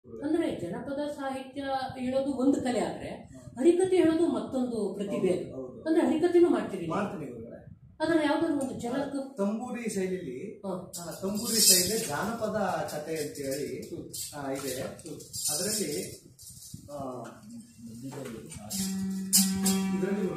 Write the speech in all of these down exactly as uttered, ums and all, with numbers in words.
ಅಂದ್ರೆ ಜನಪದ ಸಾಹಿತ್ಯ ಹೇಳೋದು ಒಂದು ಕಲೆ ಆದ್ರೆ ಹರಿಕತೆ ಹೇಳೋದು ಮತ್ತೊಂದು ಪ್ರತಿಭೆ. ಅಂದ್ರೆ ಹರಿಕತೆನೂ ಮಾಡ್ತೀರಿ? ಮಾಡ್ತೀನಿ ಗುರುಗಳೇ. ಅದನ್ನ ಯಾವ್ದಾದ್ರು ಒಂದು ಜನಕ ತಂಬೂರಿ ಶೈಲಿಲಿ, ತಂಬೂರಿ ಶೈಲಿ ಜಾನಪದ ಕತೆ ಅಂತ ಹೇಳಿ ಇದೆ. ಅದರಲ್ಲಿ ಇದರಲ್ಲಿ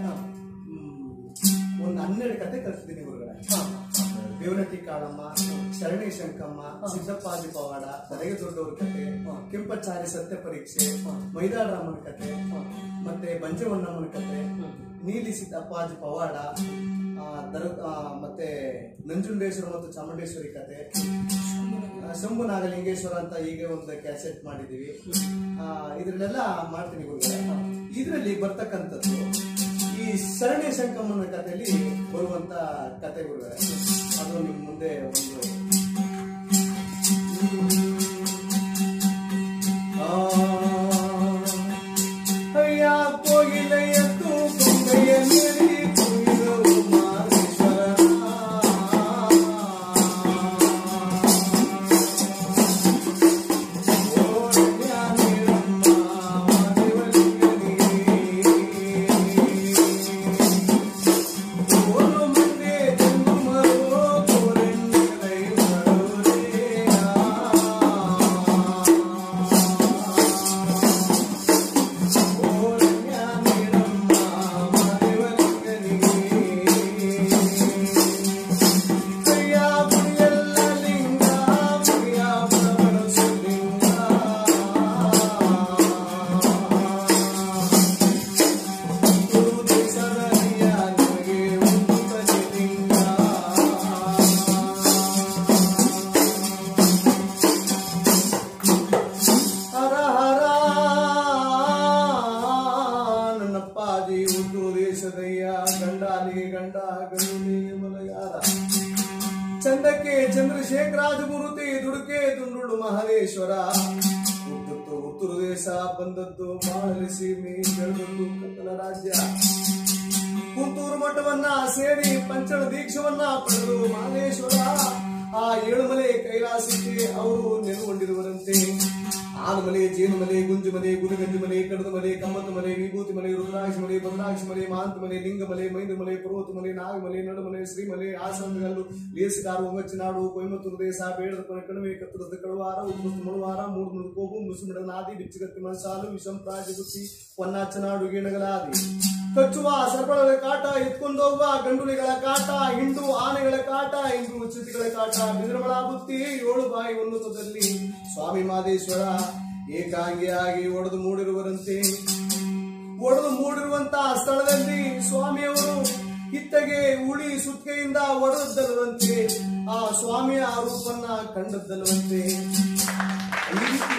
ಒಂದು ಹನ್ನೆರಡು ಕತೆ ಕಲ್ತಿದ್ದೀನಿ ಗುರುಗಳೇ. ದೇವನತಿ ಕಾಳಮ್ಮ, ಶರಣಿ ಶಂಕಮ್ಮ, ಸಿದ್ದಪ್ಪಾಜಿ ಪವಾಡ, ತಲೆಗೆ ದೊಡ್ಡವ್ರ ಕತೆ, ಕೆಂಪಚಾರಿ ಸತ್ಯ ಪರೀಕ್ಷೆ, ಮೈದಾಳರಾಮನ ಕತೆ, ಮತ್ತೆ ಬಂಜವಣ್ಣಮ್ಮನ ಕತೆ, ನೀಲಿ ಸಿದ್ದಪ್ಪಾಜಿ ಪವಾಡ, ದರ ಮತ್ತೆ ನಂಜುಂಡೇಶ್ವರ ಮತ್ತು ಚಾಮುಂಡೇಶ್ವರಿ ಕತೆ, ಶಂಭು ನಾಗಲಿಂಗೇಶ್ವರ ಅಂತ ಈಗ ಒಂದು ಕ್ಯಾಸೆಟ್ ಮಾಡಿದೀವಿ. ಇದ್ರಲ್ಲೆಲ್ಲ ಮಾಡ್ತೀನಿ ಗುರುಗಳೇ. ಇದರಲ್ಲಿ ಬರ್ತಕ್ಕಂಥದ್ದು ಈ ಶರಣಿ ಶಂಕಮ್ಮನ ಕಥೆಯಲ್ಲಿ ಬರುವಂತ ಕತೆ ಗುರುಗಳೇ. ಅದು ನಿಮ್ ಮುಂದೆ ಒಂದು ಅಯ್ಯ ಕೋಗಿಲೆಯತ್ತು ಕೊಂಬೆಯ ನೀರಿ ಕುಯ್ದವು ಮಾದೇಶ್ವರ, ಚಂದಕ್ಕೆ ಚಂದ್ರಶೇಖರಾಜಮೂರ್ತಿ, ದುಡುಕೆ ದುಂಡುಳು ಮಹದೇಶ್ವರ, ಉದ್ದತ್ತು ಉತ್ತರ ದೇಶ ಬಂದದ್ದು ಮಾಡಲಿ ಸೀಮೆ ಬೆಳೆದದ್ದು ಕತ್ತಲ ರಾಜ್ಯ, ಕುಂತೂರು ಮಠವನ್ನ ಸೇರಿ ಪಂಚಳ ದೀಕ್ಷವನ್ನ ಪಡೆದು ಮಹದೇಶ್ವರ ಆ ಏಳುಮಲೆ ಕೈಲಾಸಕ್ಕೆ ಅವರು ನೆಲೆಗೊಂಡಿರುವರಂತೆ. ಆಲಮಲೆ, ಜೇನುಮಲೆ, ಗುಂಜುಮಲೆ, ಗುರುಗಂಜುಮಲೆ, ಕಡದಮಲೆ, ಕಮ್ಮತ್ತಮಲೆ, ವಿಭೂತಿ ಮಲೆ, ರುದ್ರಾಕ್ಷಿ ಮಲೆ, ಭದ್ರಾಕ್ಷಿ ಮಲೆ, ಮಾಂತಮಲೆ, ಲಿಂಗಮಲೆ, ಮೈಂದ್ರಮಲೆ, ಪರ್ವತಮಲೆ, ನಾಗಮಲೆ, ನಡುಮಲೆ, ಶ್ರೀಮಲೆ, ಆಸನಗಲ್ಲು, ಲೇಸಿಗಾರು, ಒಂಗಚ್ಚಿನಾಡು, ಕೊಯಮತ್ತೂರು ದೇಶ, ಬೇಡದ ಕೊನೆ ಕಣಿವೆ, ಕತ್ತರದ ಕಳುವಾರ, ಉಪ್ಪು ಮುಳುವಾರ, ಮೂಡ್ಮುಳು ಕೋಪು, ಮುಸುಮಿಡ ನಾದಿ, ಬಿಚ್ಚಗತ್ತಿ ಮನಸಾಲು, ವಿಷಂ ಪ್ರಾಜಗುತ್ತಿ, ಹೊನ್ನಾಚನಾಡು, ಗೇಣಗಲಾದಿ, ಕಚ್ಚುವ ಸರ್ಪಗಳ ಕಾಟ, ಎತ್ಕೊಂಡೋಗುವ ಗಂಡುಲಿಗಳ ಕಾಟ, ಹಿಂಡು ಆನೆಗಳ ಕಾಟ, ಹಿಂಡು ಚ್ಯುತಿಗಳ ಕಾಟ, ಬಿದಿರಬಳ ಬುತ್ತಿ, ಏಳು ಬಾಯಿ ಉನ್ನತದಲ್ಲಿ ಸ್ವಾಮಿ ಮಾದೇಶ್ವರ ಏಕಾಂಗಿಯಾಗಿ ಒಡೆದು ಮೂಡಿರುವರಂತೆ. ಒಡೆದು ಮೂಡಿರುವಂತಹ ಸ್ಥಳದಲ್ಲಿ ಸ್ವಾಮಿಯವರು ಇತ್ತಗೆ ಉಳಿ ಸುತ್ತಿಗೆಯಿಂದ ಒಡೆದಲ್ಲವಂತೆ, ಆ ಸ್ವಾಮಿಯ ರೂಪನ್ನ ಕಂಡದ್ದಲ್ಲವಂತೆ. ಈ ರೀತಿ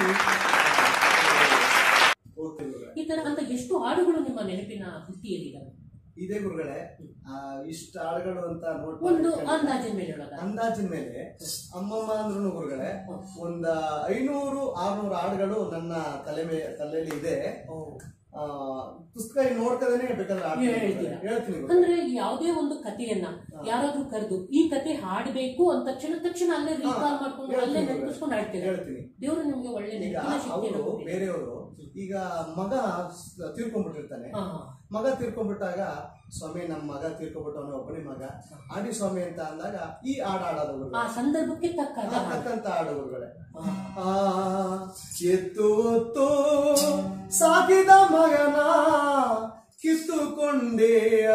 ಈ ತರ ಅಂತ ಎಷ್ಟು ಹಾಡುಗಳು ನಿಮ್ಮ ನೆನಪಿನ ಬುತ್ತಿಯಲ್ಲಿದ್ದಾವೆ? ಇದೇ ಗುರುಗಳೇ, ಇಷ್ಟ ಹಾಡುಗಳು ಅಂತ ಒಂದು ಅಂದಾಜಿನ ಮೇಲೆ ಅಂದಾಜಿನ ಮೇಲೆ ಅಮ್ಮಮ್ಮ ಅಂದ್ರೂ ಗುರುಗಳೇ ಒಂದ ಐನೂರು ಆರ್ನೂರು ಹಾಡುಗಳು ನನ್ನ ತಲೆ ಮೇ ತಲೆಯಲ್ಲಿ ಇದೆ. ಪುಸ್ತಕ ನೋಡ್ಕದೇನೆ ಬೇಕಾದ್ರೆ ಹೇಳ್ತೀನಿ. ಅಂದ್ರೆ ಯಾವುದೇ ಒಂದು ಕಥೆಯನ್ನ ಯಾರಾದ್ರೂ ಕರೆದು ಈ ಕತೆ ಹಾಡಬೇಕು ಅಂತ ತಕ್ಷಣ ತಕ್ಷಣ ಅಲ್ಲೇ ರೀಕಾಲ್ ಮಾಡ್ಕೊಂಡು ಅಲ್ಲೇ ನೆನಪಿಸ್ಕೊಂಡು ಹಾಡ್ತೀನಿ. ಹೇಳ್ತೀನಿ. ದೇವರು ನಿಮ್ಗೆ ಒಳ್ಳೆ ಅವರು ಬೇರೆಯವರು ಈಗ ಮಗ ತೀರ್ಕೊಂಡ್ಬಿಟ್ಟಿರ್ತಾನೆ. ಮಗ ತೀರ್ಕೊಂಡ್ಬಿಟ್ಟಾಗ ಸ್ವಾಮಿ ನಮ್ಮ ಮಗ ತೀರ್ಕೊಂಡ್ಬಿಟ್ಟವನ ಒಬ್ಬನೇ ಮಗ ಆಡಿ ಸ್ವಾಮಿ ಅಂತ ಅಂದಾಗ ಈ ಹಾಡು ಹಾಡೋದು ಆ ಸಂದರ್ಭಕ್ಕೆ ತಕ್ಕಂತ ಹಾಡುಗಳೇ. ಆ ಎತ್ತು ಹೊತ್ತು ಸಾಕಿದ ಮಗನ ಕಿತ್ತುಕೊಂಡೆಯ,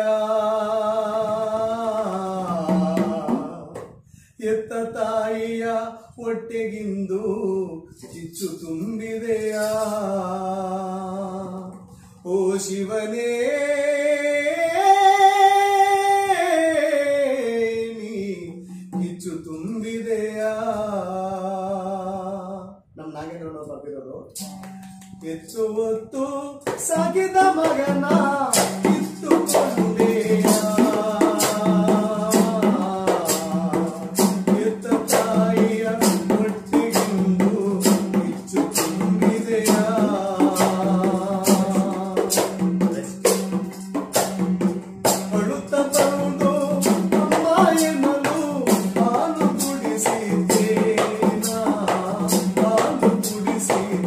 ಎತ್ತ ತಾಯಿಯ ಹೊಟ್ಟೆಗಿಂದು ಕಿಚ್ಚು ತುಂಬಿದೆಯ, ಓ ಶಿವನೇ ನೀ ಕಿಚ್ಚು ತುಂಬಿದೆಯ. ನಮ್ ನಾಗೇಂದ್ರನವರು ಬರ್ತಿರೋದು. ಹೆಚ್ಚು ಹೊತ್ತು ಸಾಕಿದ ಮಗನ ಕಿತ್ತುಕೊಂಡೆಯ, ಎತ್ತ ತಾಯಿಯ ಹೊಟ್ಟೆಗಿಂದು ಕಿಚ್ಚು ತುಂಬಿದೆಯ, ಅಳುತ್ತ ಬಂದು ಅಮ್ಮ ಎನ್ನಲು ಹಾಲು ಕುಡಿಸಿದ್ದೇನ, ಹಾಲು ಕುಡಿಸಿದ್ದೇನ,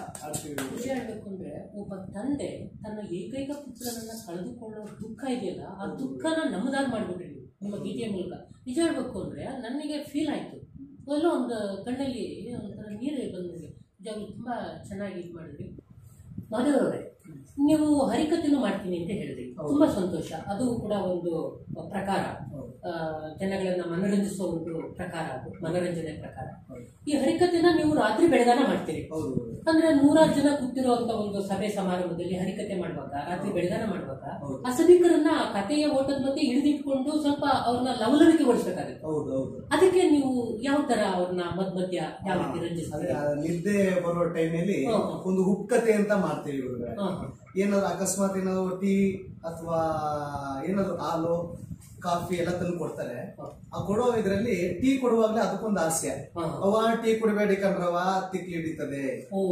ಆಡ್ತೀವಿ. ಖುಷಿ ಹೇಳ್ಬೇಕು ಅಂದ್ರೆ ಒಬ್ಬ ತಂದೆ ತನ್ನ ಏಕೈಕ ಪುತ್ರನನ್ನ ಕಳೆದುಕೊಳ್ಳೋ ದುಃಖ ಇದೆಯಲ್ಲ, ಆ ದುಃಖನ ನಮ್ಮದಾಗಿ ಮಾಡ್ಬಿಟ್ರಿ ನೀವು ನಿಮ್ಮ ಗೀತೆಯ ಮೂಲಕ. ನಿಜ ಹೇಳ್ಬೇಕು ಅಂದ್ರೆ ನನಗೆ ಫೀಲ್ ಆಯ್ತು, ಎಲ್ಲೋ ಒಂದು ಕಣ್ಣಲ್ಲಿ ಒಂಥರ ನೀರು ಬಂದಿದೆ. ನಿಜವಾಗ್ಲೂ ತುಂಬಾ ಚೆನ್ನಾಗಿ ಇದು ಮಾಡಿದ್ರಿ. ಮಾಧವರವರೇ, ನೀವು ಹರಿಕಥೆನೂ ಮಾಡ್ತೀನಿ ಅಂತ ಹೇಳಿದ್ರಿ, ತುಂಬಾ ಸಂತೋಷ. ಅದು ಕೂಡ ಒಂದು ಪ್ರಕಾರ, ಜನಗಳನ್ನ ಮನರಂಜಿಸುವ ಒಂದು ಪ್ರಕಾರ, ಅದು ಮನರಂಜನೆ ಪ್ರಕಾರ. ಈ ಹರಿಕಥೆನ ನೀವು ರಾತ್ರಿ ಬೆಳಗಾನ ಮಾಡ್ತೀರಿ. ಅಂದ್ರೆ ನೂರಾರು ಜನ ಕೂತಿರುವಂತ ಒಂದು ಸಭೆ ಸಮಾರಂಭದಲ್ಲಿ ಹರಿಕಥೆ ಮಾಡುವಾಗ, ರಾತ್ರಿ ಬೆಳಗಾನ ಮಾಡುವಾಗ ಆ ಸಭಿಕರನ್ನ ಕಥೆಯ ಓಟದ ಮಧ್ಯೆ ಹಿಡಿದಿಟ್ಕೊಂಡು ಸ್ವಲ್ಪ ಅವ್ರನ್ನ ಲವಲವಿಕೆಗೊಳಿಸಬೇಕಾಗುತ್ತೆ. ಅದಕ್ಕೆ ನೀವು ಯಾವ ತರ ಅವ್ರನ್ನ ಮಧ್ಯ ಮಧ್ಯ ಯಾವ ರೀತಿ ರಂಜಿಸ್ತೀರಿ? ನಿದ್ದೆ ಬರೋ ಟೈಮಲ್ಲಿ ಒಂದು ಹುಕ್ಕತೆ ಅಂತ ಮಾಡ್ತೀವಿ. ಏನಾದ್ರು ಅಕಸ್ಮಾತ್ ಏನಾದ್ರು ಟೀ ಅಥವಾ ಏನಾದ್ರು ಹಾಲು ಕಾಫಿ ಎಲ್ಲ ತಂದು ಕೊಡ್ತಾರೆ. ಆ ಕೊಡೋ ಇದ್ರಲ್ಲಿ ಟೀ ಕೊಡುವಾಗ್ಲೇ ಅದಕ್ಕೊಂದು ಹಾಸ್ಯ, ಅವ ಟೀ ಕುಡಿಬೇಡಿ ಕಣ್ರವ ತಿಕ್ಲಿ ಹಿಡಿತದೆ,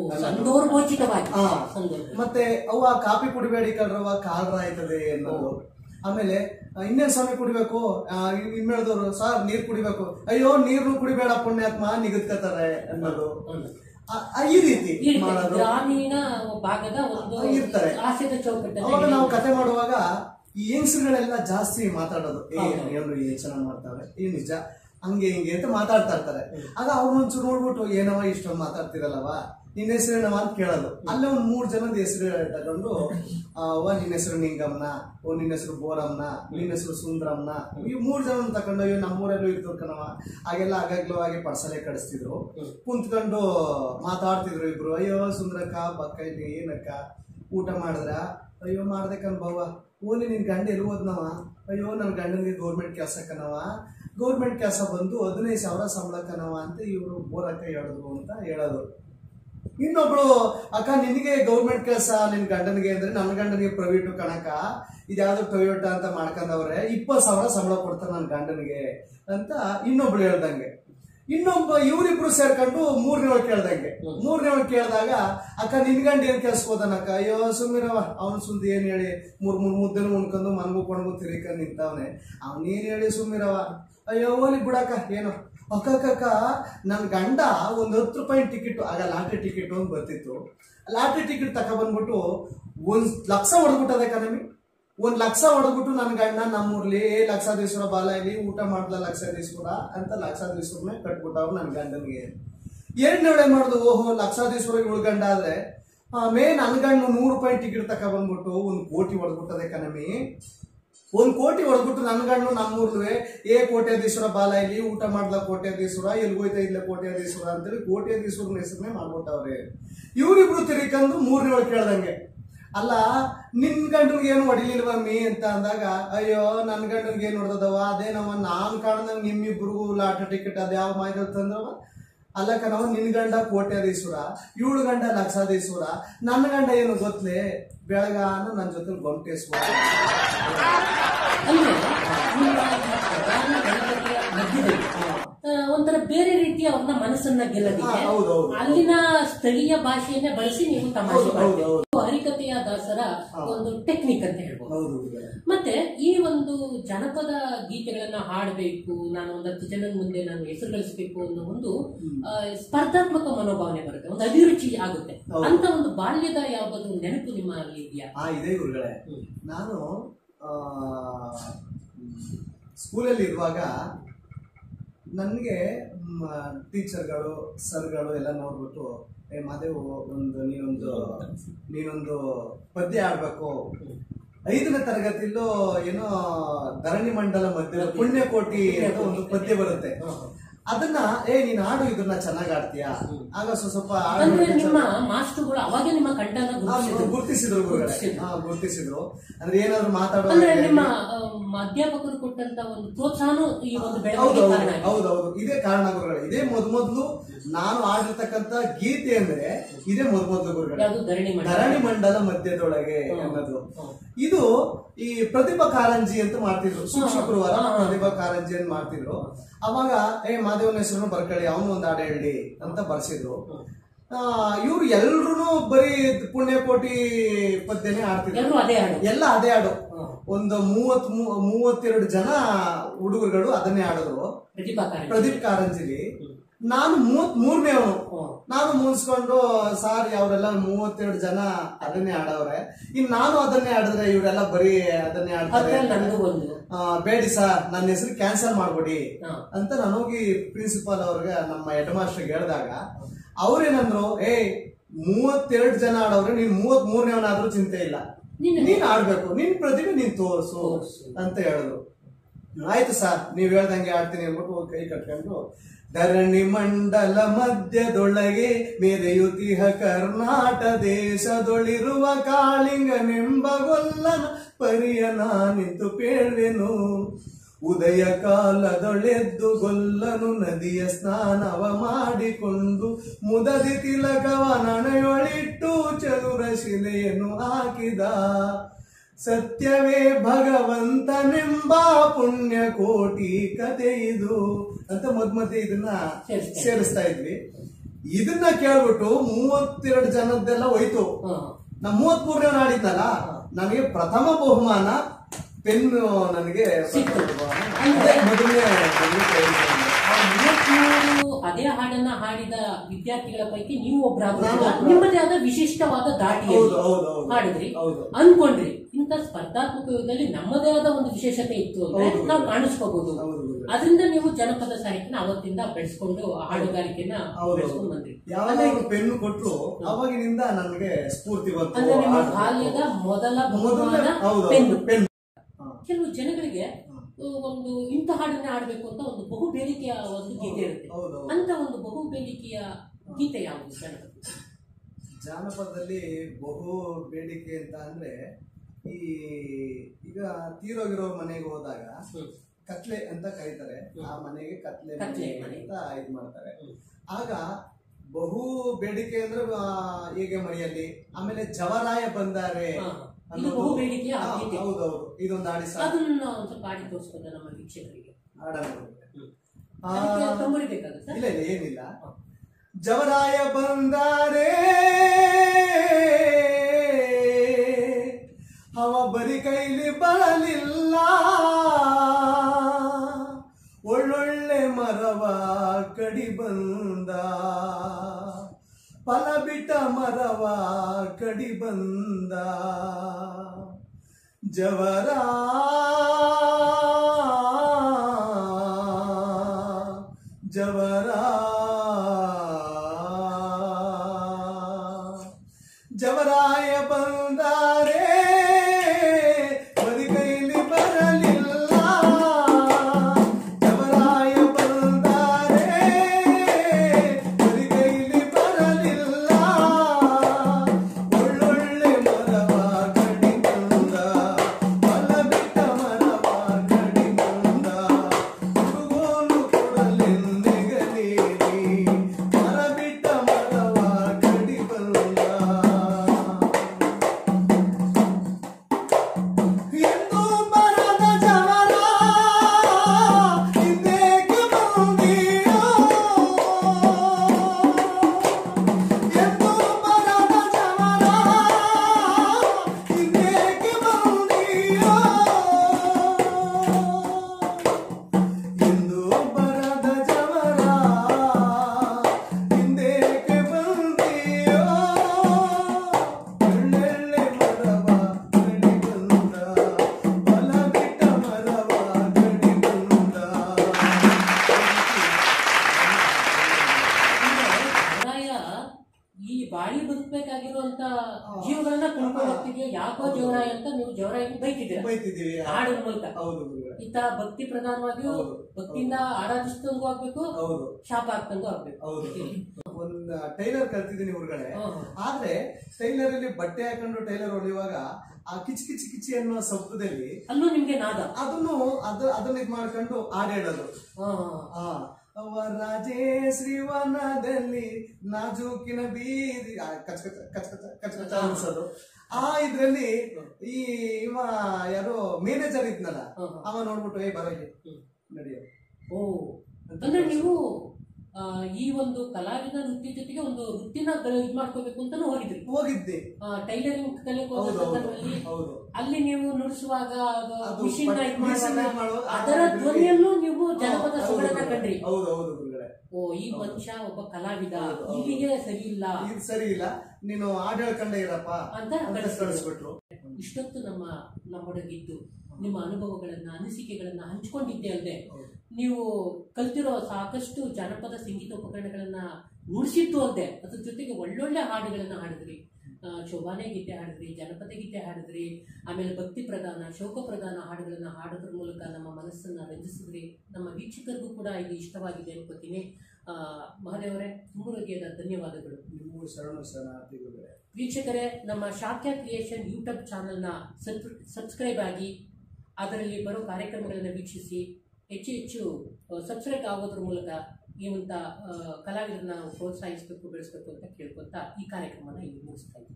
ಮತ್ತೆ ಅವ್ವ ಕಾಫಿ ಕುಡಿಬೇಡಿ ಕಣ್ರವ ಕಾಲ್ರ ಆಯ್ತದೆ ಅನ್ನೋದು. ಆಮೇಲೆ ಇನ್ನೇನ್ ಸಮಯ ಕುಡಿಬೇಕು, ಇನ್ನೆಳ್ದವ್ರು ಸರ್ ನೀರ್ ಕುಡಿಬೇಕು, ಅಯ್ಯೋ ನೀರು ಕುಡಿಬೇಡ ಪುಣ್ಯಾತ್ಮ ನಿಗದ್ಕತಾರೆ ಅನ್ನೋದು. ಈ ರೀತಿ ಮಾಡೋದು ಗ್ರಾಮೀಣ ಭಾಗದ ಒಂದು ಇರ್ತಾರೆ. ಅವಾಗ ನಾವು ಕತೆ ಮಾಡುವಾಗ ಈ ಹೆಂಗಸರುಗಳೆಲ್ಲ ಜಾಸ್ತಿ ಮಾತಾಡೋದು, ಏನ್ರು ಏನ್ ಚೆನ್ನಾಗ್ ಮಾಡ್ತಾರೆ, ಏನ್ ನಿಜ ಹಂಗೆ ಹಿಂಗೆ ಅಂತ ಮಾತಾಡ್ತಾ ಇರ್ತಾರೆ. ಆಗ ಅವ್ರನ್ನೊಂಚೂರು ನೋಡ್ಬಿಟ್ಟು ಏನವ ಇಷ್ಟೊಂದು ಮಾತಾಡ್ತಿರಲ್ಲವ, ನಿನ್ನ ಹೆಸರೇನವ ಅಂತ ಕೇಳೋದು. ಅಲ್ಲೇ ಒಂದ್ ಮೂರ್ ಜನದ ಹೆಸರು ತಗೊಂಡು, ಅವ ನಿನ್ನ ಹೆಸರು ನಿಂಗಮ್ನ, ಓ ನಿನ್ನ ಹೆಸರು ಬೋರಮ್ನ, ನಿನ್ನ ಹೆಸರು ಸುಂದ್ರಮ್ನ, ಈ ಮೂರ್ ಜನ ತಕೊಂಡು ಅಯ್ಯೋ ನಮ್ಮೂರಲ್ಲೂ ಇತ್ತು ಕಣವ. ಹಾಗೆಲ್ಲ ಆಗಾಗ್ಲವಾಗಿ ಪಡ್ಸಲೆ ಕಡಿಸ್ತಿದ್ರು, ಕುಂತ್ಕೊಂಡು ಮಾತಾಡ್ತಿದ್ರು ಇಬ್ರು. ಅಯ್ಯೋ ಸುಂದ್ರಕ್ಕ ಬಕ್ಕ ಇಲ್ಲಿ ಏನಕ್ಕ ಊಟ ಮಾಡಿದ್ರ, ಅಯ್ಯೋ ಮಾಡ್ದಕ್ಕನ್ ಬಾವ, ಓಲಿ ನಿನ್ ಗಂಡ ಎಲ್ಲಿ ಹೋದ್ನವ, ಅಯ್ಯೋ ನನ್ ಗಂಡನಿಗೆ ಗೌರ್ಮೆಂಟ್ ಕೆಲಸ ಕಣವ, ಗೌರ್ಮೆಂಟ್ ಕೆಲಸ ಬಂದು ಹದಿನೈದು ಸಾವಿರ ಸಂಬಳ ಕಣವ ಅಂತ ಇವರು ಬೋರಕ್ಕ ಹೇಳಿದ್ರು ಅಂತ ಹೇಳೋದು. ಇನ್ನೊಬ್ಳು ಅಕ್ಕ ನಿನಗೆ ಗೌರ್ಮೆಂಟ್ ಕೆಲಸ ನಿನ್ ಗಂಡನಿಗೆ ಅಂದ್ರೆ ನನ್ನ ಗಂಡನಿಗೆ ಪ್ರೈವೇಟ್ ಕಣಕ, ಇದ್ಯಾವ್ದು ಟೊಯೋಟ ಅಂತ ಮಾಡ್ಕೊಂಡವ್ರೆ, ಇಪ್ಪತ್ತು ಸಾವಿರ ಸಂಬಳ ಕೊಡ್ತಾರೆ ನನ್ನ ಗಂಡನಿಗೆ ಅಂತ ಇನ್ನೊಬ್ಳು ಹೇಳ್ದಂಗೆ. ಇನ್ನೊಬ್ಬ ಇವರಿಬ್ರು ಸೇರ್ಕೊಂಡು ಮೂರನೇವಳು ಕೇಳ್ದಂಗೆ. ಮೂರನೇವಳು ಕೇಳಿದಾಗ ಅಕ್ಕ ನಿನ್ ಗಂಡ ಏನ್ ಕೆಲ್ಸ ಹೋದನಕ್ಕ, ಅಯ್ಯೋ ಸುಮ್ಮಿರವ ಅವನ್ ಸುಂದ್ ಏನ್ ಹೇಳಿ ಮೂರ್ ಮೂರ್ ಮುದ್ದೆನು ಉಣ್ಕೊಂಡು ಮನ್ಗು ಕೊಣಗು ತಿರ್ಕೊಂಡ್ ನಿಂತವನೆ, ಅವನೇನ್ ಹೇಳಿ ಸುಮ್ಮಿರವ, ಅಯ್ಯೋ ಓಲಿ ಬಿಡಕ್ಕ ಏನೋ. ಅಕ್ಕಕ್ಕ ನನ್ ಗಂಡ ಒಂದ್ ಹತ್ತು ರೂಪಾಯಿ ಟಿಕೆಟ್, ಆಗ ಲಾಟ್ರಿ ಟಿಕೆಟ್ ಒಂದು ಬರ್ತಿತ್ತು, ಲಾಟ್ರಿ ಟಿಕೆಟ್ ತಕ ಬಂದ್ಬಿಟ್ಟು ಒಂದ್ ಲಕ್ಷ ಹೊಡೆದ್ಬಿಟ್ಟದೆ ಕಣಮಿ, ಒಂದ್ ಲಕ್ಷ ಹೊಡೆದ್ಬಿಟ್ಟು ನನ್ ಗಂಡ ನಮ್ಮೂರ್ಲಿ ಲಕ್ಷಾಧೀಶ್ವರ ಬಾಲ ಇಲ್ಲಿ ಊಟ ಮಾಡ್ಲ ಲಕ್ಷಾಧೀಶ್ವರ ಅಂತ ಲಕ್ಷಾಧೀಶ್ವರನೇ ಕಟ್ಬಿಟ್ಟವ್ರು ನನ್ ಗಂಡನಿಗೆ. ಎರಡನೇಳೆ ಮಾಡುದು, ಓಹೋ ಲಕ್ಷಾಧೀಶ್ವರ ಇವಳು ಗಂಡ ಆದ್ರೆ ಮೇ ನನ್ ಗಂಡ ನೂರು ರೂಪಾಯಿ ಟಿಕೆಟ್ ತಕ ಬಂದ್ಬಿಟ್ಟು ಒಂದ್ ಕೋಟಿ ಹೊಡೆದ್ಬಿಟ್ಟದೆ ಕಣಮಿ. ಒಂದ್ ಕೋಟಿ ಹೊಡೆದ್ಬಿಟ್ಟು ನನ್ ಗಂಡು ನಮ್ಮೂರ್ಲುವೆ ಏ ಕೋಟ್ಯಾಧೀಶ್ವರ ಬಾಲ ಇಲ್ಲಿ ಊಟ ಮಾಡ್ಲ ಕೋಟ್ಯಾಧೀಶ್ವರ, ಎಲ್ಗೋಯ್ತಾ ಇಲ್ಲ ಕೋಟ್ಯಾಧೀಶ್ವರ ಅಂತೇಳಿ ಕೋಟ್ಯಾಧೀಶ್ವರನ ಹೆಸರನ್ನೇ ಮಾಡ್ಬಿಟ್ಟವ್ರೆ. ಇವ್ರಿಬ್ರು ತಿರ್ಕೊಂಡು ಮೂರನೇವಳು ಕೇಳ್ದಂಗೆ, ಅಲ್ಲ ನಿನ್ ಗಂಡನ್ಗೆ ಏನು ಹೊಡಿಲಿಲ್ವಮ್ಮಿ ಅಂತ ಅಂದಾಗ, ಅಯ್ಯೋ ನನ್ ಗಂಡನ್ಗೆ ಏನ್ ಹೊಡೆದವ, ಅದೇನವ ನಾನ್ ಕಾಣ್ದಂಗ ನಿಮ್ಮಿಬ್ರಿಗೂ ಲಾಟ್ರಿ ಟಿಕೆಟ್ ಅದ ಯಾವ ಮಾಹಿತಿ ತಂದ್ರವ, ಅಲ್ಲ ಕಣವ ನಿನ್ ಗಂಡ ಕೋಟ್ಯಾಧೀಶ್ವರ, ಇವಳು ಗಂಡ ಲಕ್ಷಾಧೀಶ್ವರ, ನನ್ನ ಗಂಡ ಏನು ಗೊತ್ತಲೇ ಬೆಳಗಾನ ನನ್ನ ಜೊತೆ ಗೊಮ್ಟೇಶ್ವರ. ಒಂಥರ ಬೇರೆ ರೀತಿಯ ಅವ್ರನ್ನ ಮನಸ್ಸನ್ನ ಗೆಲ್ಲದಿದೆ, ಅಲ್ಲಿನ ಸ್ಥಳೀಯ ಭಾಷೆಯನ್ನೇ ಬಳಸಿ ನೀವು ತಮಾಷೆ ಮಾಡ್ತೀವಿ. ಹರಿಕಥೆಯ ದಾಸರ ಒಂದು ಟೆಕ್ನಿಕ್ ಅಂತ ಹೇಳ್ಬೋದು. ಮತ್ತೆ ಈ ಒಂದು ಜನಪದ ಗೀತೆಗಳನ್ನ ಹಾಡಬೇಕು, ನಾನು ಒಂದು ಹತ್ತು ಜನದ ಮುಂದೆ ನಾನು ಹೆಸರು ಗಳಿಸಬೇಕು ಅನ್ನೋ ಒಂದು ಸ್ಪರ್ಧಾತ್ಮಕ ಮನೋಭಾವನೆ ಬರುತ್ತೆ, ಒಂದು ಅಭಿರುಚಿ ಆಗುತ್ತೆ. ಅಂತ ಒಂದು ಬಾಲ್ಯದ ಯಾವ್ದಾದ್ರು ನೆನಪು ನಿಮ್ಮಲ್ಲಿ ಇದೆಯಾ? ಇದೆ ಗುರುಗಳೇ. ನಾನು ಸ್ಕೂಲಲ್ಲಿ ಇರುವಾಗ ನನಗೆ ಟೀಚರ್ಗಳು ಸರ್ಗಳು ಎಲ್ಲ ನೋಡ್ಬಿಟ್ಟು, ಏ ಮಾದೇವು ಒಂದು ನೀನೊಂದು ನೀನೊಂದು ಪದ್ಯ ಆಡ್ಬೇಕು, ಐದನೇ ತರಗತಿಲೂ ಏನೋ ಧರಣಿ ಮಂಡಲ ಮಧ್ಯೆ ಪುಣ್ಯಕೋಟಿ ಅಂತ ಒಂದು ಪದ್ಯ ಬರುತ್ತೆ, ಅದನ್ನ ಏ ನೀನ್ ಆಡು ಇದನ್ನ ಚೆನ್ನಾಗ್ ಆಡ್ತೀಯ. ಆಗ ಸ್ವಲ್ಪ ನಿಮ್ಮ ಮಾಸ್ಟರ್ಗಳು ಅವಾಗ ನಿಮ್ಮ ಕಂಠನ ಗುರುತಿಸಿದ್ರು ಗುರುತಿಸಿದ್ರು ಅಂದ್ರೆ ಏನಾದ್ರು ಮಾತಾಡೋ ನಿಮ್ಮ ಅಧ್ಯಾಪಕರು ಕೊಟ್ಟಂತ ಒಂದು ಪ್ರೋತ್ಸಾಹನೂ ಈ ಒಂದು ಹೌದೌದು ಇದೇ ಕಾರಣ ಗುರುಗಳೇ. ಇದೇ ಮೊದ್ ಮೊದ್ಲು ನಾನು ಆಡಿರ್ತಕ್ಕಂತ ಗೀತೆ ಅಂದ್ರೆ ಇದೇ ಮೊದ್ ಮೊದ್ಲು ಗುರುಗಳೇ, ಧರಣಿ ಮಂಡಲ ಮಧ್ಯದೊಳಗೆ ಅನ್ನೋದು. ಇದು ಈ ಪ್ರತಿಭಾ ಕಾರಂಜಿ ಅಂತ ಮಾಡ್ತಿದ್ರು, ಶುಕ್ರವಾರ ಪ್ರತಿಭಾ ಕಾರಂಜಿ ಅಂತ ಮಾಡ್ತಿದ್ರು. ಅವಾಗ ಏ ಮಾದೇವನ ಹೆಸರು ಬರ್ಕಳಿ ಅವನು ಒಂದ್ ಹಾಡು ಹೇಳಿ ಅಂತ ಬರ್ಸಿದ್ರು. ಇವ್ರು ಎಲ್ರು ಬರೀ ಪುಣ್ಯಕೋಟಿ ಪದ್ಯನೇ ಆಡ್ತಿದ್ರು, ಎಲ್ಲ ಅದೇ ಹಾಡು. ಒಂದು ಮೂವತ್ ಮೂವತ್ತೆರಡು ಜನ ಹುಡುಗರುಗಳು ಅದನ್ನೇ ಆಡಿದ್ರು ಪ್ರದೀಪ್ ಕಾರಂಜಿಲಿ. ನಾನು ಮೂವತ್ ಮೂರನೇ ಅವನು, ನಾನು ನಾನು ಮುಗಿಸ್ಕೊಂಡು ಸಾರ್ ಅವರೆಲ್ಲ ಮೂವತ್ತೆರಡು ಜನ ಅದನ್ನೇ ಆಡವ್ರೆ, ಇನ್ ನಾನು ಅದನ್ನೇ ಆಡಿದ್ರೆ ಇವರೆಲ್ಲ ಬರೀ ಅದನ್ನೇ ಆಡ್ತಾರೆ, ಬೇಡಿ ಸರ್ ನನ್ನ ಹೆಸರು ಕ್ಯಾನ್ಸಲ್ ಮಾಡ್ಬಿಡಿ ಅಂತ ನಾನು ಹೋಗಿ ಪ್ರಿನ್ಸಿಪಾಲ್ ಅವ್ರಿಗೆ ನಮ್ಮ ಹೆಡ್ ಮಾಸ್ಟರ್ಗೆ ಹೇಳಿದಾಗ ಅವ್ರೇನಂದ್ರು, ಏ ಮೂವತ್ತೆರಡು ಜನ ಆಡವ್ರೆ, ನೀನ್ ಮೂವತ್ ಮೂರನೇವನಾದ್ರೂ ಚಿಂತೆ ಇಲ್ಲ, ನೀನ್ ಆಡ್ಬೇಕು, ನಿನ್ ಪ್ರತಿಭೆ ನೀನ್ ತೋರ್ಸು ಅಂತ ಹೇಳಿದ್ರು. ಆಯ್ತು ಸರ್ ನೀವ್ ಹೇಳ್ದಂಗೆ ಆಡ್ತೀನಿ ಅಂದ್ಬಿಟ್ಟು ಕೈ ಕಟ್ಕೊಂಡು ಧರಣಿ ಮಂಡಲ ಮಧ್ಯದೊಳಗೆ ಮೆರೆಯುತಿಹ ಕರ್ನಾಟ ದೇಶದೊಳಿರುವ ಕಾಳಿಂಗನೆಂಬ ಗೊಲ್ಲನ ಪರಿಯ ನಾನಿಂತು ಪೇಳ್ವೆನು. ಉದಯ ಕಾಲದೊಳೆದ್ದು ಗೊಲ್ಲನು ನದಿಯ ಸ್ನಾನವ ಮಾಡಿಕೊಂಡು ಮುದದಿ ತಿಲಕವ ನನೆಯೊಳಿಟ್ಟು ಚದುರ ಶಿಲೆಯನ್ನು ಹಾಕಿದ. ಸತ್ಯವೇ ಭಗವಂತನೆಂಬ ಪುಣ್ಯ ಕೋಟಿ ಕತೆ ಇದು ಅಂತ ಮದ್ ಮಧ್ಯೆ ಇದನ್ನ ಸೇರಿಸ್ತಾ ಇದ್ವಿ. ಇದನ್ನ ಕೇಳ್ಬಿಟ್ಟು ಮೂವತ್ತೆರಡು ಜನದ್ದೆಲ್ಲ ಹೋಯ್ತು. ನಾ ಮೂವತ್ ಮೂರನೇ ಆಡಿದ್ನಲ್ಲ, ನನಗೆ ಪ್ರಥಮ ಬಹುಮಾನ ಪೆನ್ನು ನನಗೆ ಮೊದಲನೇ. ಅದೇ ಹಾಡನ್ನ ಹಾಡಿದ ವಿದ್ಯಾರ್ಥಿಗಳ ಪೈಕಿ ನೀವು ಒಬ್ಬರಾಗ ನಿಮ್ಮದೇ ಆದ ವಿಶಿಷ್ಟವಾದ ದಾಟಿ ಹಾಡಿದ್ರಿ, ಅನ್ಕೊಂಡ್ರಿ. ಇಂಥ ಸ್ಪರ್ಧಾತ್ಮಕ ಯುಗದಲ್ಲಿ ನಮ್ಮದೇ ಆದ ಒಂದು ವಿಶೇಷತೆ ಇತ್ತು ಅಂದ್ರೆ ನಾವು ಕಾಣಿಸ್ಕೋಬಹುದು. ಅದರಿಂದ ನೀವು ಜನಪದ ಸಾಹಿತ್ಯನ ಅವತ್ತಿಂದ ಬೆಳೆಸ್ಕೊಂಡು ಹಾಡುಗಾರಿಕೆನ ಬೆಳೆಸ್ಕೊಂಡು ಬಂದ್ರಿ. ಯಾವಾಗ ಪೆನ್ನು ಕೊಟ್ಟರು ಅವಾಗಿನಿಂದ ನನಗೆ ಸ್ಫೂರ್ತಿ ಬಂತು. ಅಂದ್ರೆ ನಿಮ್ಮ ಬಾಲ್ಯದ ಮೊದಲ ಪೆನ್ನು. ಕೆಲವು ಜನಗಳಿಗೆ ಒಂದು ಇಂಥ ಹಾಡನ್ನ ಆಡ್ಬೇಕು ಅಂತ ಒಂದು ಬಹು ಬೇಡಿಕೆಯ ಒಂದು ಗೀತೆ ಇರುತ್ತೆ. ಅಂತ ಒಂದು ಬಹು ಬೇಡಿಕೆಯ ಗೀತೆ ಯಾವುದು ಜನಪದ? ಜಾನಪದದಲ್ಲಿ ಬಹು ಬೇಡಿಕೆ ಅಂತ ಅಂದ್ರೆ, ಈ ಈಗ ತೀರೋಗಿರೋ ಮನೆಗೆ ಹೋದಾಗ ಕತ್ಲೆ ಅಂತ ಕರೀತಾರೆ, ಆ ಮನೆಗೆ ಕತ್ಲೆ ಮನೆ ಅಂತ ಇದು ಮಾಡ್ತಾರೆ. ಆಗ ಬಹು ಬೇಡಿಕೆ ಅಂದ್ರೆ ಹೀಗೆ ಮನೆಯಲ್ಲಿ, ಆಮೇಲೆ ಜವರಾಯ ಬಂದಾರೆ ಬಹು ಬೇಡಿಕೆಯ ಹೌದೌದು, ಇದೊಂದು ಆಡಿ ಅದನ್ನ ಸ್ವಲ್ಪ ಆಡಿ ತೋರಿಸ್ಬೋದ ನಮ್ಮ ವೀಕ್ಷಕರಿಗೆ? ಇಲ್ಲ ಇಲ್ಲ ಏನಿಲ್ಲ. ಜವರಾಯ ಬಂದಾರೆ ಅವ ಬರಿ ಕೈಲಿ ಬರಲಿಲ್ಲ, ಒಳ್ಳೊಳ್ಳೆ ಮರವ ಕಡಿ ಬಂದ, ಫಲ ಬಿಟ್ಟ ಮರವ ಕಡಿ ಬಂದ. ಜವರ ಜವರ ಜವರಾಯ ಬಂದಾರೆ ಬರಿ ಕೈಲಿ ಬರಲಿಲ್ಲ, ಜವರಾಯ ಬಂದಾರೆ ಬರಿ ಕೈಲಿ ಬರಲಿಲ್ಲ, ಒಳ್ಳೊಳ್ಳೆ ಮರವ ಕಡಿ ಬಂದ, ಫಲ ಬಿಟ್ಟ ಮರವ ಕಡಿ ಬಂದ. ಹುಡುಗೋನು ಕೊಡಲೆಂದೆಗೆ ನೀಡಿ ಮರ ಬಿಟ್ಟ ಮರವ ಕಡಿ ಬಂದ. ಎಂದು ಮರದ ಜವರ ಹಿಂದೇಕೆ ಬಂದೀಯೋ, ಎಂದು ಮರದ ಜವರ ಹಿಂದೇಕೆ ಬಂದೀಯೋ, ಎಂದು ಬರದ ಜವರ ಹಿಂದೇಕೆ ಬಂದೀಯೋ, ಒಳ್ಳೆಳ್ಳೆ ಮರವ ಕಡಿ ಬಂದ, ಫಲ ಬಿಟ್ಟ ಮರವ ಕಡಿ ಬಂದ. ಜವರಾಯ ಈ ಬಾಳಿ ಬದುಕಬೇಕಾಗಿರುವಂತ ಜೀವಗಳನ್ನ ಕೊಂಡ್ಕೊಂಡು ಹೋಗ್ತಿದ್ಯೋ, ಯಾಕೋ ಜವರಾಯ ಅಂತ ನೀವು ಜವರಾಯ ಬೈತಿದ್ದೀರ ಬೈತಿದ್ದೀವಿ ಹಾಡಿನ ಮೂಲಕ. ಹೌದು ಗುರುಗಳೇ. ಇತ್ತ ಭಕ್ತಿ ಪ್ರಧಾನವಾಗಿಯೂ ಭಕ್ತಿಯಿಂದ ಆರಾಧಿಸಿದಂಗೂ ಆಗ್ಬೇಕು, ಹೌದು ಶಾಪ ಆಗ್ತಂಗೂ ಆಗ್ಬೇಕು. ಹೌದು. ಒಂದ್ ಟೈಲರ್ ಕಲ್ತಿದ್ದೀನಿ ಹುಡುಗಳೆ. ಆದ್ರೆ ಟೈಲರ್ ಅಲ್ಲಿ ಬಟ್ಟೆ ಹಾಕೊಂಡು ಟೈಲರ್ ಹೊಡೆಯುವಾಗ ಆ ಕಿಚ್ ಕಿಚ್ ಕಿಚಿ ಅನ್ನೋ ಶಬ್ದದಲ್ಲಿ ಅಲ್ಲೂ ನಿಮ್ಗೆ ನಾದ, ಅದನ್ನು ಅದ ಅದನ್ನ ಇದ್ ಮಾಡ್ಕೊಂಡು ಹಾಡು ಹೇಳೋದು. ಆ ಅವರಾಜೇ ಶ್ರೀವನದಲ್ಲಿ ನಾಜೂಕಿನ ಬೀದಿ ಕಚ್ ಕಚ ಕಚ್ ಕಚ ಕಚ್ ಕಚ ಅನ್ಸೋದು. ಆ ಇದ್ರಲ್ಲಿ ಈ ಇವ ಯಾರೋ ಮ್ಯಾನೇಜರ್ ಇದ್ನಲ್ಲ, ಅವ ನೋಡ್ಬಿಟ್ಟು ಏ ಬರೋ ನಡೆಯೋ. ಓ ಅಂದ್ರೆ ನೀವು ಈ ಒಂದು ಕಲಾವಿದ ವೃತ್ತಿ ಜೊತೆಗೆ ಒಂದು ವೃತ್ತಿನ ಇದ್ ಮಾಡ್ಕೋಬೇಕು ಅಂತಾನು ಹೋಗಿದ್ರಿ? ಹೋಗಿದ್ದೆ. ಟೈಲರಿಂಗ್ ಕಲಿಯೋದ್ರಲ್ಲಿ ಅಲ್ಲಿ ನೀವು ನುಡಿಸುವಾಗ ಮಿಷಿನ್ ಅದರ ಧ್ವನಿಯಲ್ಲೂ ನೀವು ಜನಪದ ಸೊಗಡನ್ನ ಕಂಡ್ರಿ. ಹೌದು ಹೌದು ಗುರುಗಳೇ. ಓ ಈ ಮನುಷ್ಯ ಒಬ್ಬ ಕಲಾವಿದ, ಇಲ್ಲಿಗೆ ಸರಿ ಇಲ್ಲ, ಇದು ಸರಿ ಇಲ್ಲ, ನೀನು ಹಾಡು ಹೇಳ್ಕೊಂಡೇ ಇರಪ್ಪ ಅಂತ ಕಳಿಸ್ಬಿಟ್ರು. ಇಷ್ಟೊತ್ತು ನಮ್ಮ ನಮ್ಮೊಳಗಿದ್ದು ನಿಮ್ಮ ಅನುಭವಗಳನ್ನ ಅನಿಸಿಕೆಗಳನ್ನ ಹಂಚ್ಕೊಂಡಿದ್ದೆ ಅಲ್ಲದೆ ನೀವು ಕಲ್ತಿರೋ ಸಾಕಷ್ಟು ಜನಪದ ಸಂಗೀತ ಉಪಕರಣಗಳನ್ನ ನುಡಿಸಿಟ್ಟು ಅಲ್ಲದೆ ಅದ್ರ ಜೊತೆಗೆ ಒಳ್ಳೊಳ್ಳೆ ಹಾಡುಗಳನ್ನ ಹಾಡಿದ್ರಿ. ಶೋಭಾನೆ ಗೀತೆ ಹಾಡಿದ್ರಿ, ಜನಪದ ಗೀತೆ ಹಾಡಿದ್ರಿ, ಆಮೇಲೆ ಭಕ್ತಿ ಪ್ರಧಾನ ಶೋಕ ಪ್ರಧಾನ ಹಾಡುಗಳನ್ನ ಹಾಡೋದ್ರ ಮೂಲಕ ನಮ್ಮ ಮನಸ್ಸನ್ನ ರಂಜಿಸಿದ್ರಿ. ನಮ್ಮ ವೀಕ್ಷಕರಿಗೂ ಕೂಡ ಇದು ಇಷ್ಟವಾಗಿದೆ ಅನ್ಕೋತೀನಿ. ಆ ಮಹಾದೇವರೇ, ತುಂಬ ಹೃದಯದ ಧನ್ಯವಾದಗಳು. ನಿಮಗೂ ಶರಣು ಶರಣಾರ್ಥಿಗಳು. ವೀಕ್ಷಕರೇ, ನಮ್ಮ ಶಾಕ್ಯ ಕ್ರಿಯೇಷನ್ ಯೂಟ್ಯೂಬ್ ಚಾನಲ್ನ ಸಬ್ಸ್ಕ್ರೈಬ್ ಆಗಿ ಅದರಲ್ಲಿ ಬರೋ ಕಾರ್ಯಕ್ರಮಗಳನ್ನು ವೀಕ್ಷಿಸಿ ಹೆಚ್ಚು ಹೆಚ್ಚು ಸಬ್ಸ್ಕ್ರೈಬ್ ಆಗೋದ್ರ ಮೂಲಕ ಈ ಒಂದು ಕಲಾವಿದರನ್ನ ಪ್ರೋತ್ಸಾಹಿಸಬೇಕು, ಬೆಳೆಸಬೇಕು ಅಂತ ಕೇಳ್ಕೊತಾ ಈ ಕಾರ್ಯಕ್ರಮನ ಇಲ್ಲಿ ಮುಗಿಸ್ತಾ ಇದ್ದೀನಿ.